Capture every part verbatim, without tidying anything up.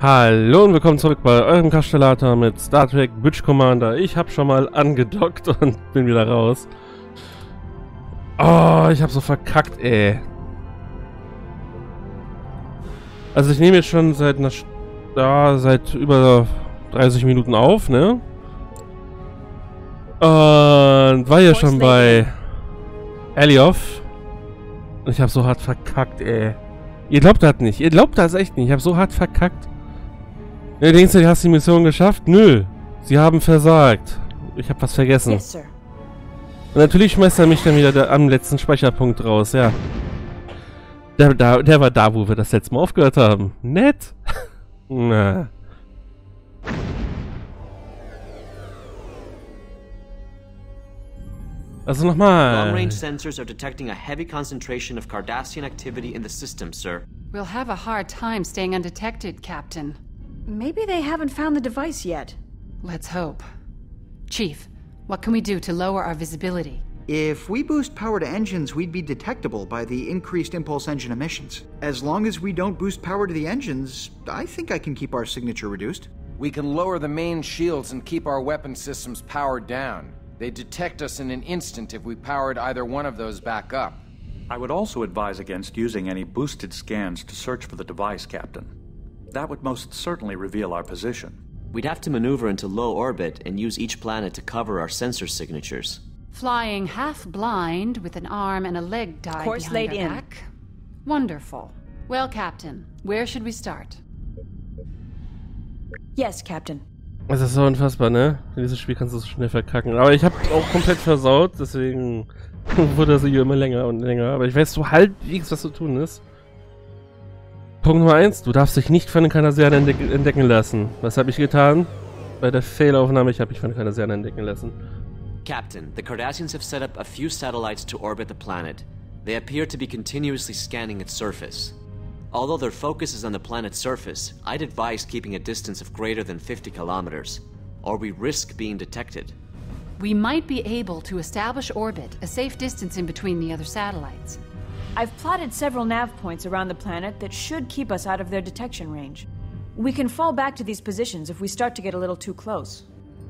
Hallo und willkommen zurück bei eurem Kastellator mit Star Trek Bridge Commander. Ich habe schon mal angedockt und bin wieder raus. Oh, ich habe so verkackt, ey. Also ich nehme jetzt schon seit einer, ja, seit über dreißig Minuten auf, ne? Und war ja schon bei Alioth. Und ich habe so hart verkackt, ey. Ihr glaubt das nicht. Ihr glaubt das echt nicht. Ich habe so hart verkackt. Ja, denkst du, du hast die Mission geschafft? Nö. Sie haben versagt. Ich habe was vergessen. Yes, sir. Und natürlich schmeißt er mich dann wieder da am letzten Speicherpunkt raus, ja. Der, der, der war da, wo wir das letzte Mal aufgehört haben. Nett. Na. Also nochmal. Long-range sensors are detecting a heavy concentration of Cardassian activity in the system, sir. We'll have a hard time staying undetected, Captain. Maybe they haven't found the device yet. Let's hope. Chief, what can we do to lower our visibility? If we boost power to engines, we'd be detectable by the increased impulse engine emissions. As long as we don't boost power to the engines, I think I can keep our signature reduced. We can lower the main shields and keep our weapon systems powered down. They'd detect us in an instant if we powered either one of those back up. I would also advise against using any boosted scans to search for the device, Captain. That would most certainly reveal our position. We'd have to maneuver into low orbit and use each planet to cover our sensor signatures. Flying half blind with an arm and a leg tied Course behind laid our in. back? Wonderful. Well, Captain, where should we start? Yes, Captain. Das ist so unfassbar, ne? In diesem Spiel kannst du so schnell verkacken. Aber ich habe auch komplett versaut, deswegen wurde das hier immer länger und länger. Aber ich weiß so halbwegs, was zu tun ist. Punkt Nummer eins, du darfst dich nicht von den Cardassianern entdeck entdecken lassen. Was habe ich getan? Bei der Fail-Aufnahme, ich habe mich von den Cardassianern entdecken lassen. Captain, the Cardassians have set up a few satellites to orbit the planet. They appear to be continuously scanning its surface. Although their focus is on the planet's surface, I'd advise keeping a distance of greater than fifty kilometers, or we risk being detected. We might be able to establish orbit, a safe distance in between the other satellites. I've plotted several nav points around the planet that should keep us out of their detection range. We can fall back to these positions if we start to get a little too close.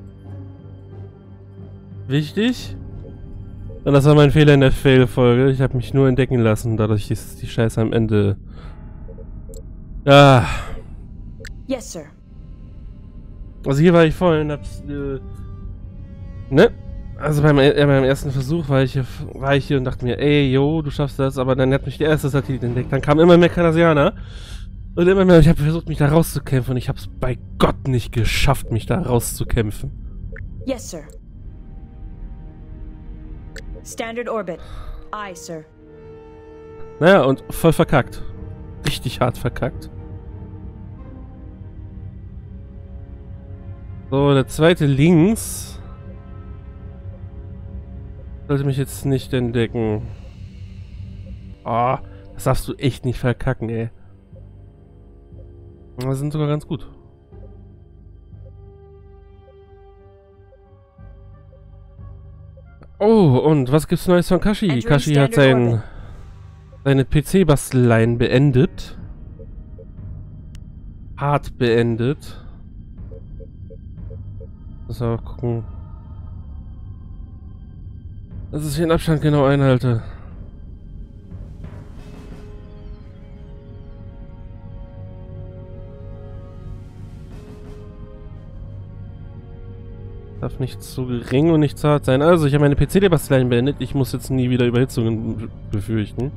Wichtig? Und das war mein Fehler in der Fail-Folge. Ich habe mich nur entdecken lassen, dadurch ist die Scheiße am Ende. Ah. Yes, sir. Also hier war ich voll und hab's, äh, ne? Also beim, äh, beim ersten Versuch war ich, hier, war ich hier und dachte mir, ey, yo, du schaffst das, aber dann hat mich der erste Satellit entdeckt. Dann kamen immer mehr Cardassianer. Und immer mehr, ich habe versucht, mich da rauszukämpfen und ich habe es bei Gott nicht geschafft, mich da rauszukämpfen. Yes, sir. Standard orbit. Aye, sir. Naja, und voll verkackt. Richtig hart verkackt. So, der zweite links sollte mich jetzt nicht entdecken. Ah, oh, das darfst du echt nicht verkacken, ey. Wir sind sogar ganz gut. Oh, und was gibt's Neues von Kashi? Entering Kashi hat Standard sein, Orbit. seine P C-Basteleien beendet. Hart beendet. Muss aber gucken, dass ich den Abstand genau einhalte. Darf nicht zu gering und nicht zart sein. Also, ich habe meine P C-Basteleien beendet. Ich muss jetzt nie wieder Überhitzungen befürchten.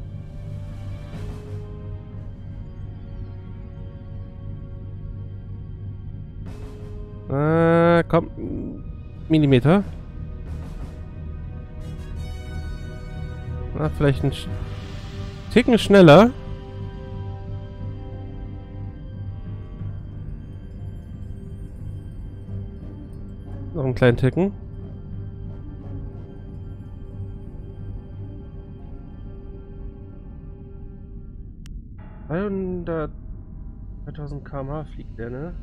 Äh, komm. Millimeter. Na, vielleicht ein Sch Ticken schneller. Noch einen kleinen Ticken. dreihundert... zweitausend Kilometer pro Stunde fliegt der, ne?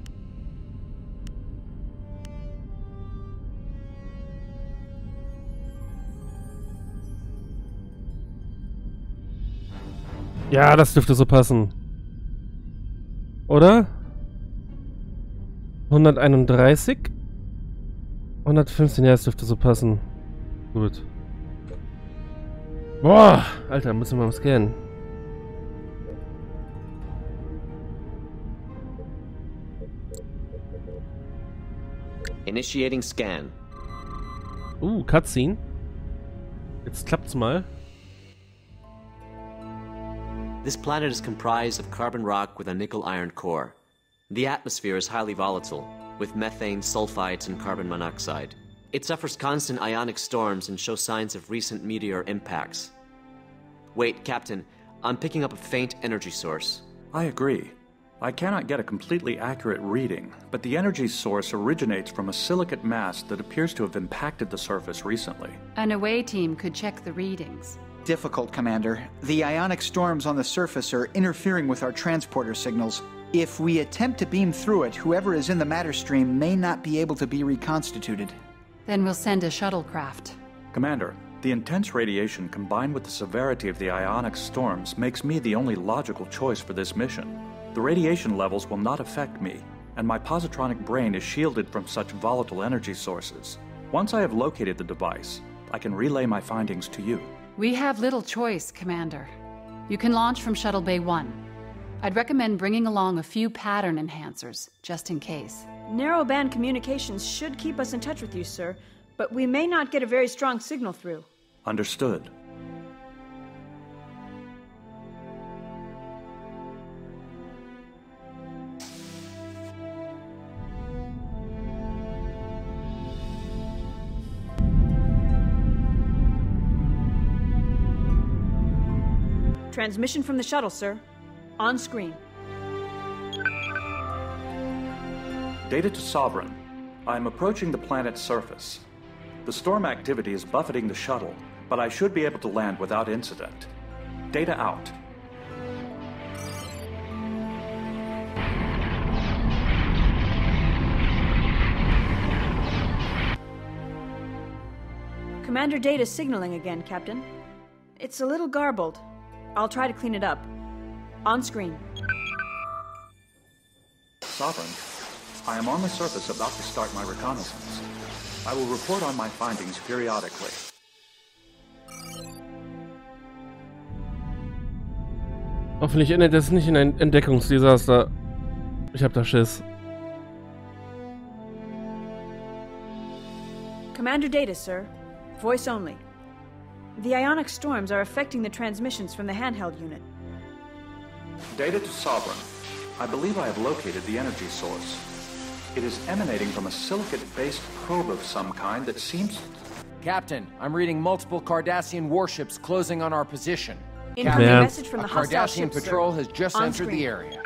Ja, das dürfte so passen. Oder? hunderteinunddreißig. hundertfünfzehn, ja, das dürfte so passen. Gut. Boah, Alter, müssen wir mal scannen. Initiating scan. Uh, Cutscene. Jetzt klappt's mal. This planet is comprised of carbon rock with a nickel-iron core. The atmosphere is highly volatile, with methane, sulfides, and carbon monoxide. It suffers constant ionic storms and shows signs of recent meteor impacts. Wait, Captain, I'm picking up a faint energy source. I agree. I cannot get a completely accurate reading, but the energy source originates from a silicate mass that appears to have impacted the surface recently. An away team could check the readings. Difficult, Commander. The ionic storms on the surface are interfering with our transporter signals. If we attempt to beam through it, whoever is in the matter stream may not be able to be reconstituted. Then we'll send a shuttlecraft. Commander, the intense radiation combined with the severity of the ionic storms makes me the only logical choice for this mission. The radiation levels will not affect me, and my positronic brain is shielded from such volatile energy sources. Once I have located the device, I can relay my findings to you. We have little choice, Commander. You can launch from Shuttle Bay one. I'd recommend bringing along a few pattern enhancers, just in case. Narrowband communications should keep us in touch with you, sir, but we may not get a very strong signal through. Understood. Transmission from the shuttle, sir. On screen. Data to Sovereign. I am approaching the planet's surface. The storm activity is buffeting the shuttle, but I should be able to land without incident. Data out. Commander Data signaling again, Captain. It's a little garbled. I'll try to clean it up. On screen. Sovereign, I am on the surface about to start my reconnaissance. I will report on my findings periodically. Hoffentlich endet es nicht in ein Entdeckungsdesaster. Ich hab da Schiss. Commander Data, sir. Voice only. The ionic storms are affecting the transmissions from the handheld unit. Data to Sovereign. I believe I have located the energy source. It is emanating from a silicate-based probe of some kind that seems... Captain, I'm reading multiple Cardassian warships closing on our position. Incoming Yeah. message from A the hostile Cardassian ship, patrol sir. has just On entered screen. the area.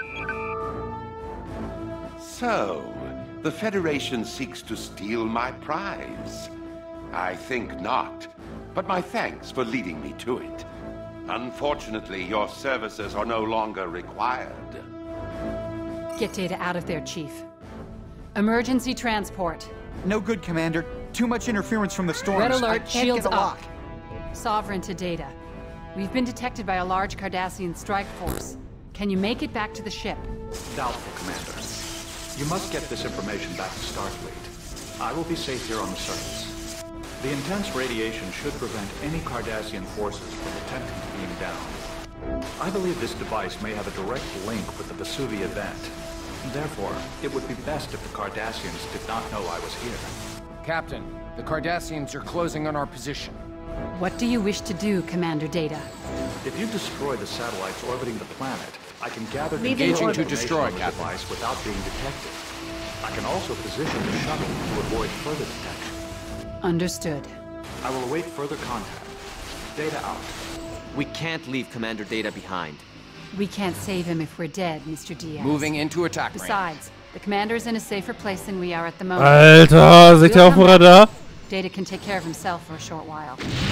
So, the Federation seeks to steal my prize? I think not, but my thanks for leading me to it. Unfortunately, your services are no longer required. Get Data out of there, Chief. Emergency transport. No good, Commander. Too much interference from the storms. Red I alert, can't shields get a up. lock. Sovereign to Data. We've been detected by a large Cardassian strike force. Can you make it back to the ship? Doubtful, Commander. You must get this information back to Starfleet. I will be safe here on the surface. The intense radiation should prevent any Cardassian forces from attempting to beam down. I believe this device may have a direct link with the Vesuvi event. Therefore, it would be best if the Cardassians did not know I was here. Captain, the Cardassians are closing on our position. What do you wish to do, Commander Data? If you destroy the satellites orbiting the planet, I can gather Leaving engaging orbit. to destroy the device without being detected. I can also position the shuttle to avoid further detection. Understood. I will await further contact. Data out. We can't leave Commander Data behind. We can't save him if we're dead, Mister Diaz. Moving into attack range. Besides, the commander's in a safer place than we are at the moment. Alter, seht ihr auf dem Radar? Data can take care of himself for a short while.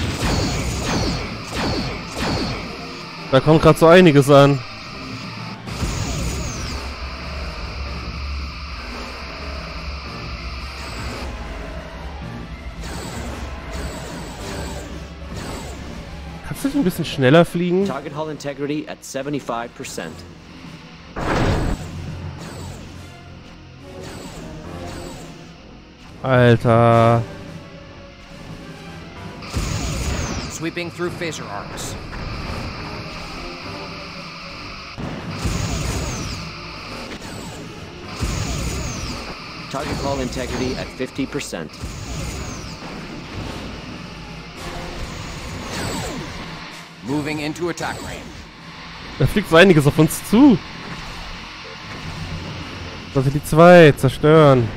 Da kommt gerade so einiges an. Kannst du nicht ein bisschen schneller fliegen? Target hull integrity at seventy-five percent. Alter. Sweeping through phaser arcs. Target call integrity at fifty percent. Moving into attack range. Da fliegt so einiges auf uns zu. Sollte die zwei zerstören.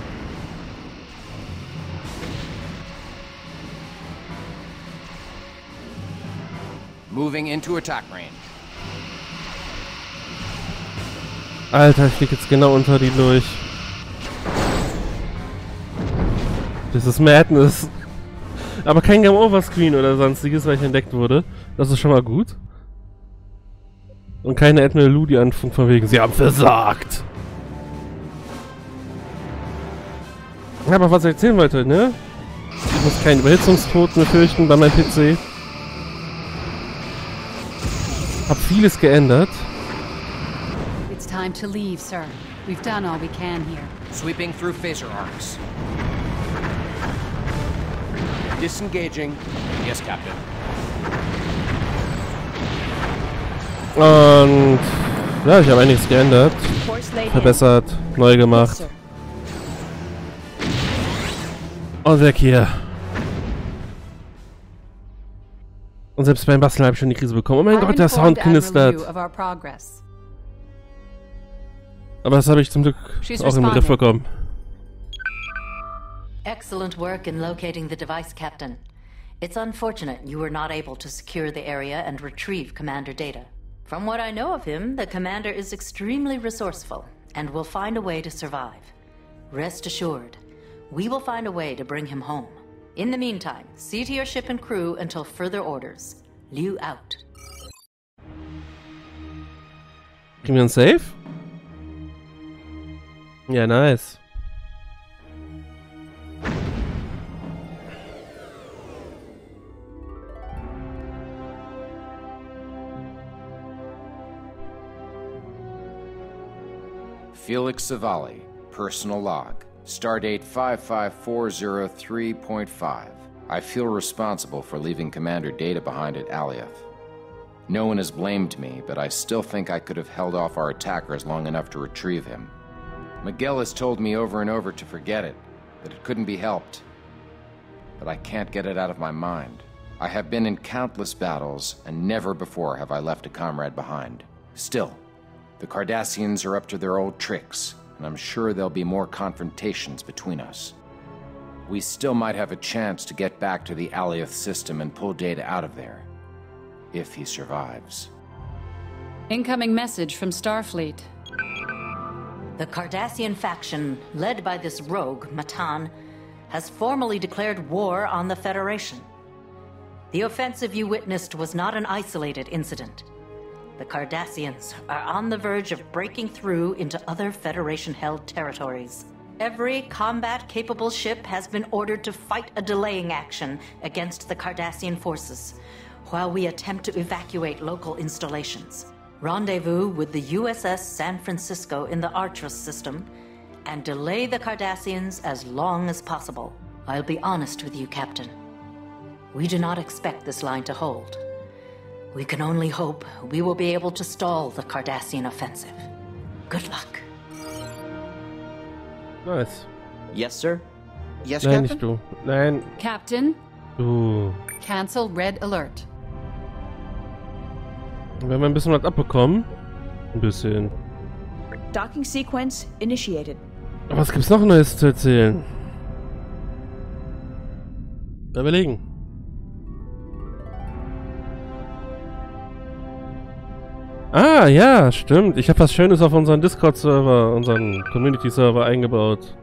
Moving into attack range. Alter, ich flieg jetzt genau unter die durch. Das ist Madness. Aber kein Game-Over-Screen oder sonstiges, weil ich entdeckt wurde. Das ist schon mal gut. Und keine Admiral Ludi-Anfunk von wegen, sie haben versagt. Ja, aber was ich erzählen wollte, ne? Ich muss keinen Überhitzungstod mehr fürchten bei meinem P C. Hab vieles geändert. It's time to leave, sir. We've done all we can here. Sweeping through phaser arcs. Disengaging. Yes, Captain. Und ja, ich habe einiges geändert, verbessert, neu gemacht. Und weg hier. Und selbst beim Basteln habe ich schon die Krise bekommen. Oh mein Gott, der Sound knistert. Aber das habe ich zum Glück auch im Griff bekommen. Excellent work in locating the device, Captain. It's unfortunate you were not able to secure the area and retrieve Commander data. From what I know of him, the Commander is extremely resourceful and will find a way to survive. Rest assured, we will find a way to bring him home. In the meantime, see to your ship and crew until further orders. Liu out. Kriegen wir einen Save? Ja, nice. Felix Savali, personal log. Stardate five five four zero three point five. I feel responsible for leaving Commander Data behind at Alioth. No one has blamed me, but I still think I could have held off our attackers long enough to retrieve him. Miguel has told me over and over to forget it, that it couldn't be helped. But I can't get it out of my mind. I have been in countless battles, and never before have I left a comrade behind. Still, the Cardassians are up to their old tricks, and I'm sure there'll be more confrontations between us. We still might have a chance to get back to the Alioth system and pull Data out of there. If he survives. Incoming message from Starfleet. The Cardassian faction, led by this rogue, Matan, has formally declared war on the Federation. The offensive you witnessed was not an isolated incident. The Cardassians are on the verge of breaking through into other Federation-held territories. Every combat-capable ship has been ordered to fight a delaying action against the Cardassian forces, while we attempt to evacuate local installations. Rendezvous with the U S S San Francisco in the Arthrus system, and delay the Cardassians as long as possible. I'll be honest with you, Captain. We do not expect this line to hold. We can only hope we will be able to stall the Cardassian offensive. Good luck. Nice. Yes, sir? Yes, Nein, Captain? nicht du. Nein, Captain, du. cancel red alert. Wir haben ein bisschen was abbekommen. Ein bisschen. Docking sequence initiated. Aber was gibt's noch Neues zu erzählen? Mal überlegen. Ah, ja, stimmt. Ich habe was Schönes auf unseren Discord-Server, unseren Community-Server eingebaut.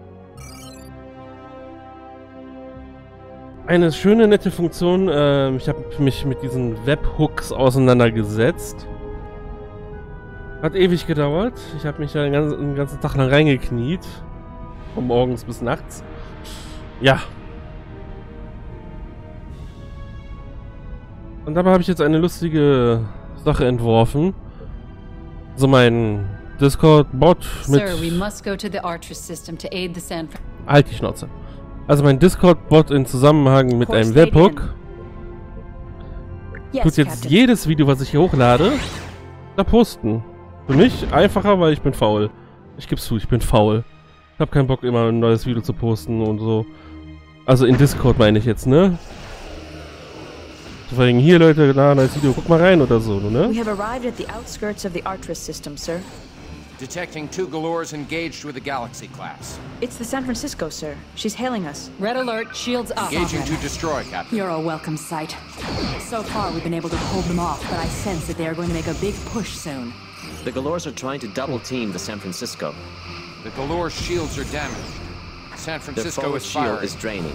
Eine schöne, nette Funktion. Ähm, ich habe mich mit diesen Webhooks auseinandergesetzt. Hat ewig gedauert. Ich habe mich ja den ganzen, den ganzen Tag lang reingekniet. Von morgens bis nachts. Ja. Und dabei habe ich jetzt eine lustige Sache entworfen. So mein Discord-Bot mit... Sir, we must go to the Arthrus system to aid the San Fran- Halt die Schnauze. Also mein Discord-Bot in Zusammenhang mit einem Webhook Yes, tut jetzt Captain. jedes Video, was ich hier hochlade, da posten. Für mich einfacher, weil ich bin faul. Ich geb's zu, ich bin faul. Ich hab keinen Bock, immer ein neues Video zu posten und so. Also in Discord meine ich jetzt, ne? Vor allem hier, Leute, na, neues Video, guck mal rein oder so, ne? We have arrived at the outskirts of the Artris system, sir. Detecting two Galores engaged with the Galaxy class. It's the San Francisco, sir. She's hailing us. Red alert, shields up. Engaging to destroy, Captain. You're a welcome sight. So far, we've been able to hold them off, but I sense that they are going to make a big push soon. The Galores are trying to double team the San Francisco. The Galore shields are damaged. San Their Francisco forward is shield firing. is draining.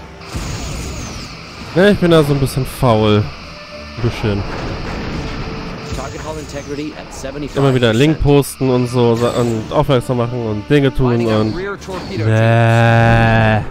Ne, ich bin da so ein bisschen faul. Ein bisschen. Target hull integrity at seventy-five percent. Immer wieder einen Link posten und so und aufmerksam machen und Dinge tun Lining up und... rear torpedo Bäh.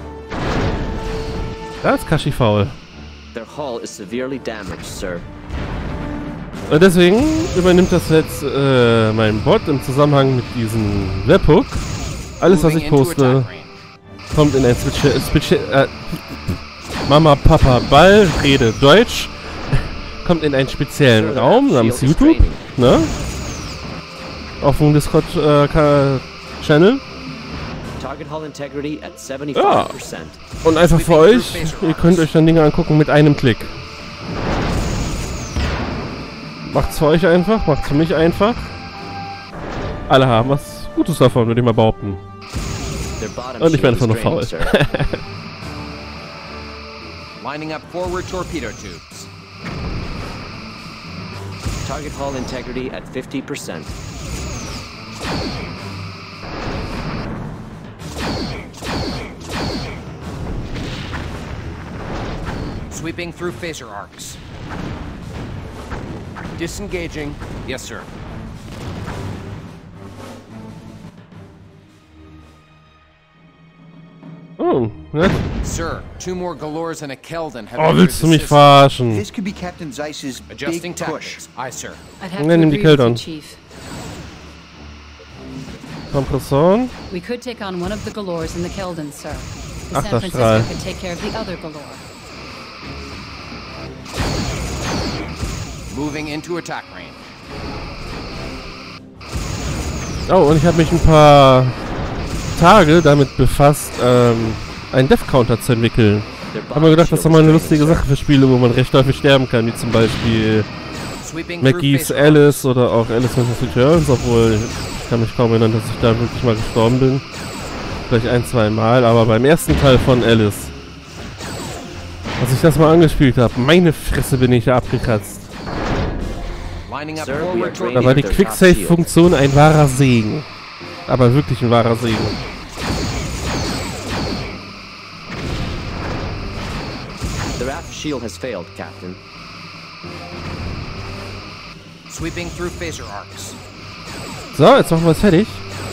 Da ist Kashi faul. Their hull is severely damaged, sir. Und deswegen übernimmt das jetzt äh, mein Bot im Zusammenhang mit diesem Webhook. Alles, was ich poste, kommt in ein Switch... Switch äh, Mama, Papa, Ball, rede Deutsch. Kommt in einen speziellen Raum namens YouTube, ne? Auf dem Discord-Channel. Target hull integrity at seventy-five percent. Ja. Und einfach für euch, ihr könnt euch dann Dinge angucken mit einem Klick. Macht's für euch einfach, macht's für mich einfach. Alle haben was Gutes davon, würde ich mal behaupten. Und ich bin einfach nur faul. Lining up forward torpedo tubes. Target hull integrity at fifty percent. Sweeping through phaser arcs. Disengaging. Yes, sir. Oh, ne? Sir, two more Galores and a Keldon have Oh, entered willst du the mich system. verarschen? This could be Captain Zeiss's Adjusting big push. tactics. Aye, sir. I'd have Nein, to nimm die agree with you, Keldon. Chief. Kompressoren. We could take on one of the Galores in the Keldon, sir. The Ach, San das Francisco Strahl. could take care of the other Galore. Moving into attack range. Oh, und ich habe mich ein paar Tage damit befasst, ähm, einen Death-Counter zu entwickeln. Hab mir gedacht, das ist doch mal eine lustige Sache für Spiele, wo man recht häufig sterben kann, wie zum Beispiel Sweeping through Maggie's phaser Alice oder auch Alice versus. Returns, obwohl ich kann mich kaum erinnern, dass ich da wirklich mal gestorben bin. Vielleicht ein, zwei Mal, aber beim ersten Teil von Alice, als ich das mal angespielt habe, meine Fresse bin ich da abgekratzt. Lining up Sir, we are forward draining Da war die their top Quicksave-Funktion ein wahrer Segen. Aber wirklich ein wahrer Segen. The aft shield has failed, Captain. Sweeping through phaser arcs. So, jetzt machen wir es fertig.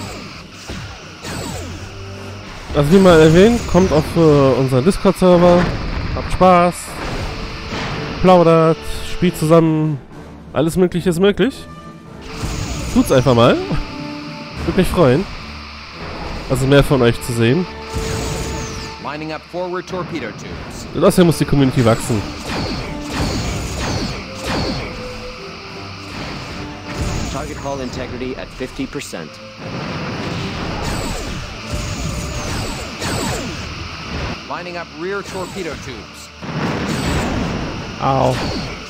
Also wie mal erwähnt, kommt auf äh, unseren Discord-Server, habt Spaß, plaudert, spielt zusammen, alles Mögliche ist möglich. Tut's einfach mal. Würde mich freuen, also mehr von euch zu sehen. Lining up forward torpedo tubes. Und außerdem muss die Community wachsen. Target hull integrity at fifty percent. Lining up rear torpedo tubes. Au.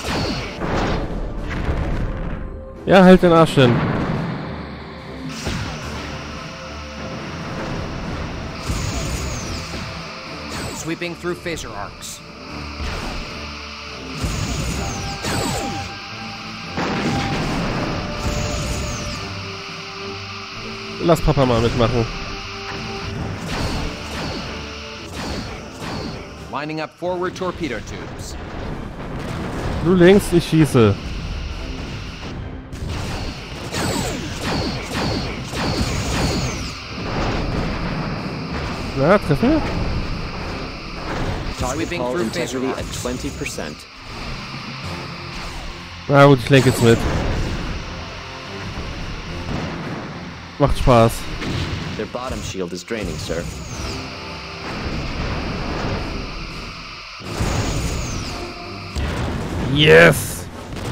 Ja, halt den Arsch hin. Sweeping through phaser arcs. Lass Papa mal mitmachen. Lining up forward torpedo tubes. Du links, ich schieße. Na, treffen wir? Target Sweeping hull through phaser integrity at arcs. twenty percent. Na gut, ich lenke jetzt mit. Macht Spaß. Their bottom shield is draining, sir. Yes!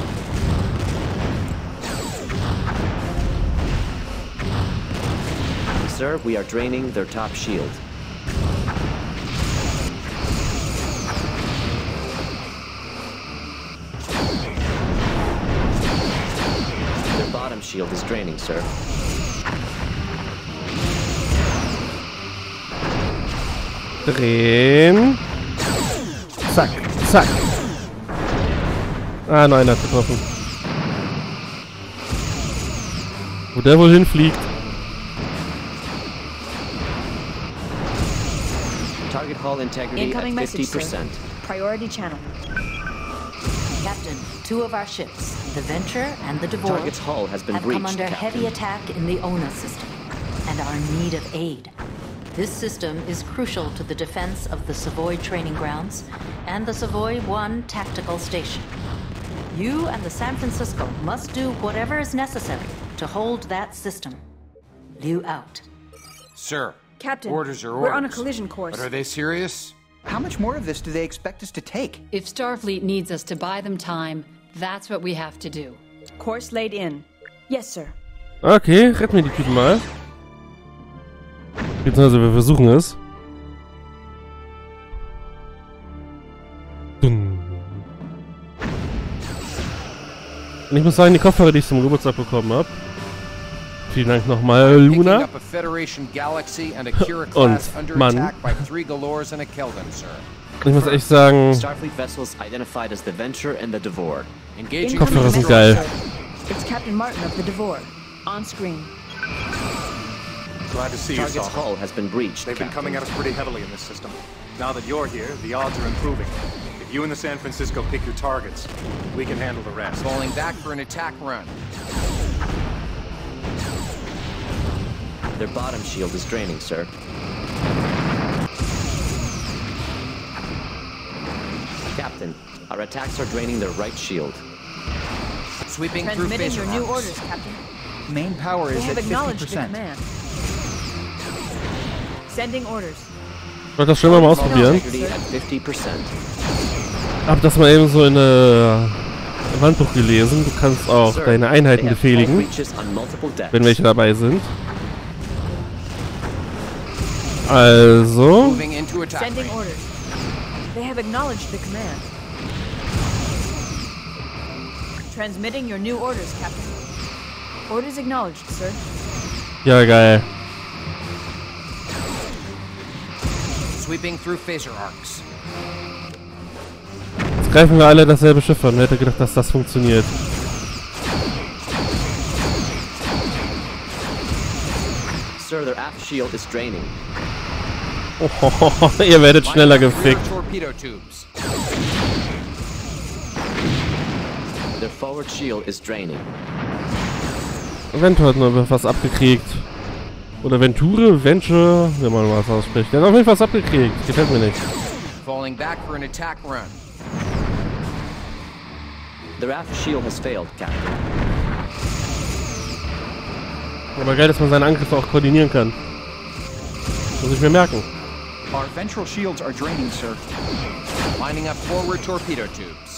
Sir, we are draining their top shield. Their bottom shield is draining, sir. Drehen. Zack, zack. Ah, nein, hat getroffen. Wo der wohl hinfliegt. Target hull integrity Incoming at fifty message, sir. percent. Priority channel. Captain, two of our ships, the Venture and the Devore, Target's hull has been have come breached, under Captain. heavy attack in the O N A system and are in need of aid. This system is crucial to the defense of the Savoy training grounds and the Savoy one tactical station. You and the San Francisco must do whatever is necessary to hold that system. Liu out. Sir, Captain, orders are orders. we're on a collision course. But are they serious? How much more of this do they expect us to take? If Starfleet needs us to buy them time, that's what we have to do. Course laid in. Yes, sir. Okay, retten wir die Typen mal. Beziehungsweise wir versuchen es. Dun. Und ich muss sagen, die Kopfhörer, die ich zum Geburtstag bekommen habe. Vielen Dank nochmal, Luna. Und Mann. Ich muss echt sagen, Starfleet vessels identified as the Venture and the Devore. Engaging. Kopfhörer sind geil. It's Captain Martin of the Devore. On screen. Glad to see you, Target's Salvo. hull has been breached, They've been Captain. coming at us pretty heavily in this system. Now that you're here, the odds are improving. If you and the San Francisco pick your targets, we can handle the rest. Falling back for an attack run. Their bottom shield is draining, sir. Captain, our attacks are draining their right shield. Sweeping through Transmitting phaser your new arcs. orders, Captain. Main power They is have at fifty acknowledged the percent. command. Sending orders. Ich wollte das schon mal ausprobieren. Integrity at fifty percent. Hab das mal eben so in äh, im Handbuch gelesen. Du kannst auch Sir, deine Einheiten they have hull befehligen, breaches on multiple decks. wenn welche dabei sind. Also, Moving into attack Sending range. orders. They have acknowledged the command. Transmitting your new orders, Captain. Orders acknowledged, sir. ja geil. Sweeping through phaser arcs. Jetzt greifen wir alle dasselbe Schiff an. Wer hätte gedacht, dass das funktioniert? Sir, their aft shield is draining. Oh, ihr werdet schneller gefickt. Torpedo tubes. Their forward shield is draining. Venture hat nur was abgekriegt. Oder Venture, Venture, wie man was ausspricht. Der hat auf jeden Fall was abgekriegt. Gefällt mir nicht. Falling back for an attack run. Their aft shield has failed, Captain. Aber geil, dass man seine Angriffe auch koordinieren kann. Muss ich mir merken. Our ventral shields are draining, sir. Lining up forward torpedo tubes.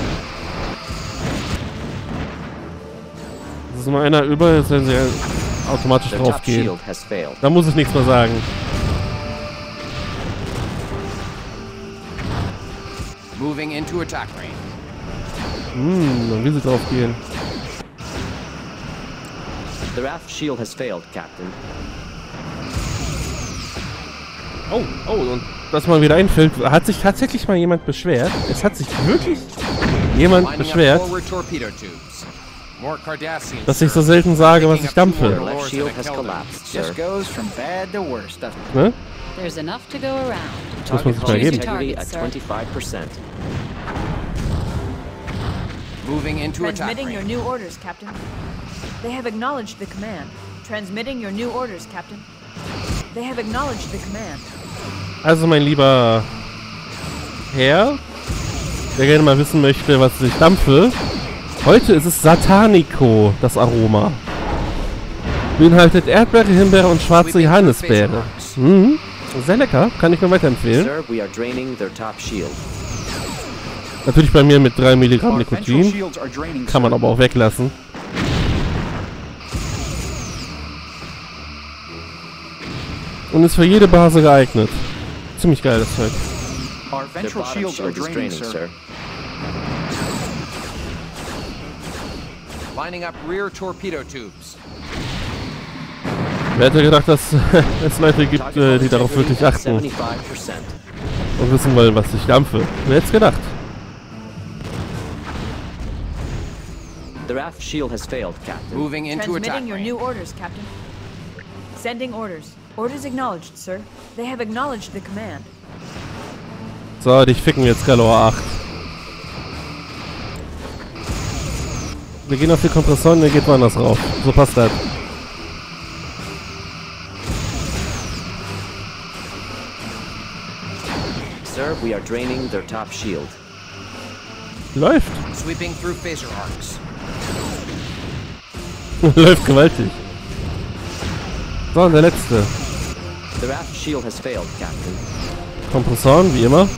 Das ist immer einer über, jetzt werden sie automatisch Their top draufgehen. shield has failed. Da muss ich nichts mehr sagen. Moving into attack range. Hm, dann will sie draufgehen. Their aft shield has failed, Captain. Oh, oh, und dass man wieder einfällt, hat sich tatsächlich mal jemand beschwert. Es hat sich wirklich jemand Lining up beschwert, forward torpedo tubes. More Cardassians. dass ich so selten sage, was ich Their dampfe. left shield has collapsed, sir. Just goes from bad to worse, doesn't it? Ne? There's enough to go around. Das muss man Target sich hull mal geben. integrity at Target, sir. twenty-five percent. Moving into attack Transmitting your range. new orders, Captain. They have acknowledged the command. Transmitting your new orders, Captain. They have acknowledged the command. Also mein lieber Herr, der gerne mal wissen möchte, was ich dampfe. Heute ist es Satanico, das Aroma. Beinhaltet Erdbeere, Himbeere und schwarze Johannisbeere. Mhm. Sehr lecker, kann ich nur weiterempfehlen. Sir, we are draining their top shield. Natürlich bei mir mit drei Milligramm Nikotin. Kann man aber auch weglassen. Und ist für jede Base geeignet. Ziemlich geil das Zeug. Our ventral shields are draining, sir. Lining up rear torpedo tubes. Wer hätte gedacht, dass es Leute gibt, äh, die darauf wirklich achten und wissen wollen, was ich dampfe. Wer hätte es gedacht? The raft shield has failed, Captain. Moving into attack Transmitting your range. new orders, Captain. Sending orders. Orders acknowledged, sir. They have acknowledged the command. So, dich ficken jetzt, Galore acht. Wir gehen auf die Kompressoren, der geht woanders rauf. So passt das. Sir, we are draining their top shield. Läuft. Sweeping through phaser arcs. Läuft gewaltig. So, und der letzte. The raft shield has failed, Captain. Kompressoren, wie immer.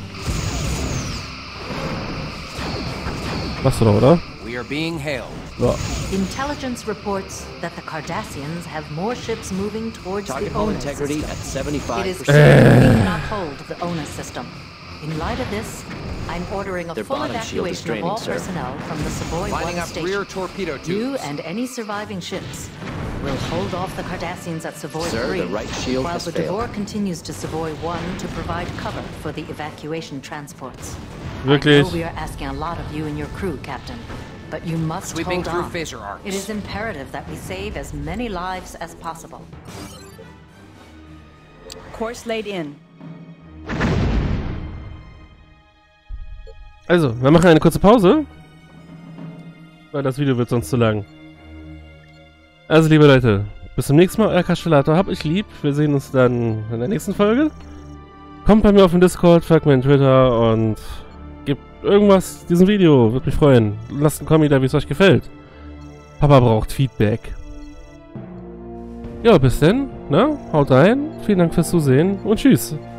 Machst du doch, oder? We are being hailed. Ja. Intelligence reports that the Cardassians have more ships moving towards Target the hull Ona integrity system. at seventy-five It is percent. clear we cannot hold the Ona system. In light of this, I'm ordering a Their full bottom shield is evacuation of draining, all sir. personnel from the Savoy Lining one up station. rear torpedo tubes. You and any surviving ships will hold off the Cardassians at Savoy Sir, three, the right shield while has the failed. Devore continues to Savoy one to provide cover for the evacuation transports. I Wirklich? know we are asking a lot of you and your crew, Captain, but you must Sweeping hold through on. phaser arcs. It is imperative that we save as many lives as possible. Course laid in. Also, wir machen eine kurze Pause. Weil das Video wird sonst zu lang. Also, liebe Leute, bis zum nächsten Mal. Euer Kastellator, hab ich lieb. Wir sehen uns dann in der nächsten Folge. Kommt bei mir auf den Discord, folgt mir in Twitter und gebt irgendwas diesem Video. Würde mich freuen. Lasst einen Kommi da, wie es euch gefällt. Papa braucht Feedback. Ja, bis denn. Ne? Haut rein. Vielen Dank fürs Zusehen und tschüss.